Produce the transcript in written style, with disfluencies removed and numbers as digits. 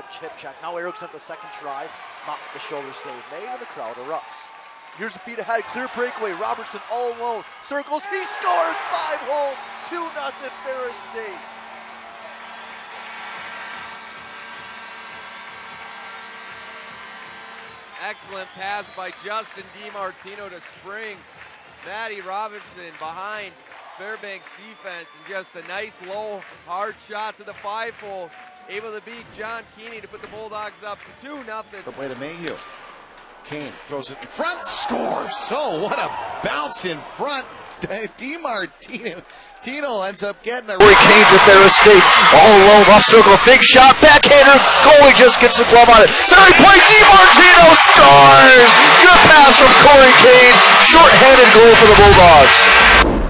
chip check. Now Erickson at the second try. Not the shoulder save made, and the crowd erupts. Here's a feed ahead, clear breakaway. Robertson all alone. Circles, he scores! 5 home, 2-0 Ferris State. Excellent pass by Justin Demartino to spring Matty Robinson behind Fairbanks defense, and just a nice low hard shot to the 5-hole, able to beat John Keeney to put the Bulldogs up 2-0. The play to Mayhew. Kane throws it in front, scores. Oh, what a bounce in front. Demartino ends up getting a Kane for Ferris State, all alone, off circle, big shot, backhander, goalie just gets the glove on it. Center play, Demartino scores! Good pass from Corey Kane, short-handed goal for the Bulldogs.